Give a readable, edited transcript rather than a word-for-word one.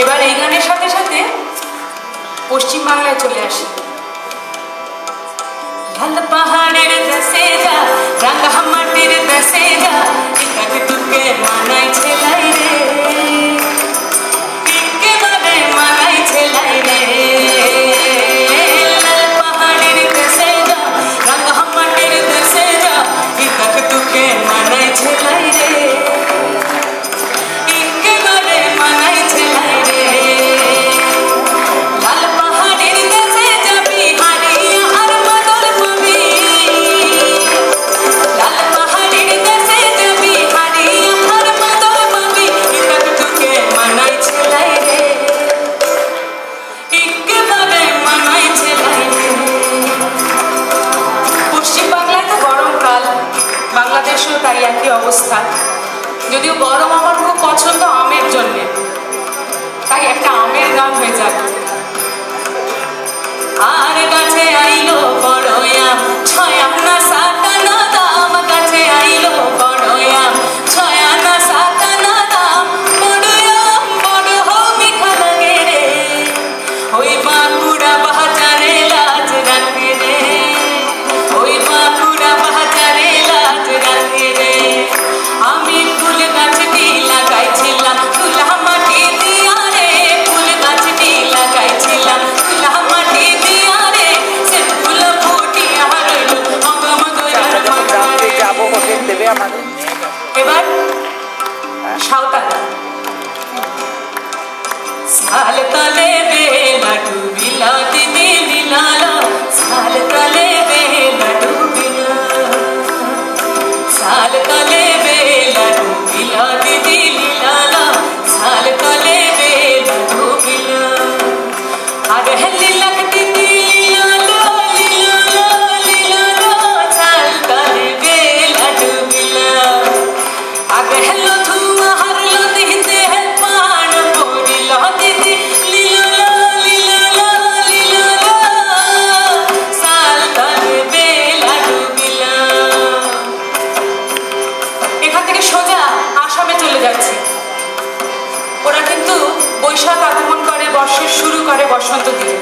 এবার এই গানের সাথে সাথে পশ্চিম বাংলায় চলে আসি। লাল পাহাড়ের দেশে যা, রাঙা মাটির দেশে যা, এটাকে তোকে মানাই ছেলাই রে, একেবারে মানাই ছেলাই রে। লাল পাহাড়ের দেশে যা, রাঙা মাটির দেশে যা, এটাকে তোকে মানাই ছেলাই রে, একেবারে মানাই ছেলাই রে। লাল পাহাড়ের দেশে যাবি হারিয়া আর বদল পাবি, লাল পাহাড়ের দেশে যাবি হারিয়া আর বদল পাবি, এটাকে তোকে মানাই ছেলাই রে, একেবারে মানাই ছেলাই রে। পশ্চিম বাংলায় তো গরমকাল, বাংলাদেশেও তাই একই অবস্থা। যদিও গরম আমার খুব পছন্দ আমের জন্যে, তাই একটা আমের গান হয়ে যাবে। আর গাছে আইলো বড় আম, ছয় আনা সাত আনা দাম, গাছে আইলো বড় আম, ছয় আনা সাত আনা দাম, বড় আম বড় মিঠা লাগে রে, ওই বাঁকুড়া বাজারে লাজ রাখে রে, ওই বাঁকুড়া বাজারে লাজ রাখে রে। আমি ফুল গাছটি লাগাইছিলাম তুলা মাটি দিয়া রে, ফুল গাছটি লাগাইছিলাম তুলা মাটি দিয়া রে, সে ফুল ফুটিয়া রইল অগম দয়ার মাথায়। এবার সাঁওতাল। সাল তলে বেলা ডুবিলা দিদি লীলালা, সাল তলে বেলা ডুবিলা, সাল তলে বেলা ডুবিলা দিদি লীলালা, সাল তলে বেলা ডুবিলা। আগে লীলা দিদি লীলালা লীলালা লীলালা, সাল তলে বেলা ডুবিলা। আগে হেলো ধুমা হারলো দিতে পান পড়িল দিদি লীলালা লীলালা লীলালা, সাল তলে বেলা ডুবিলা। এখান থেকে সোজা আসামে চলে যাচ্ছি। ওরা কিন্তু বৈশাখ আগমন করে, বর্ষের শুরু করে বসন্ত দিয়ে।